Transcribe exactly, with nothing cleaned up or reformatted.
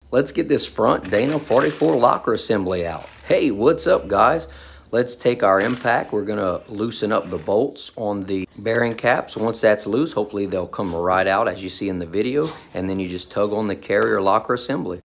let's get this front Dana forty-four locker assembly out. Hey, what's up guys? Let's take our impact. We're gonna loosen up the bolts on the bearing caps. Once that's loose, hopefully they'll come right out as you see in the video, and then you just tug on the carrier locker assembly.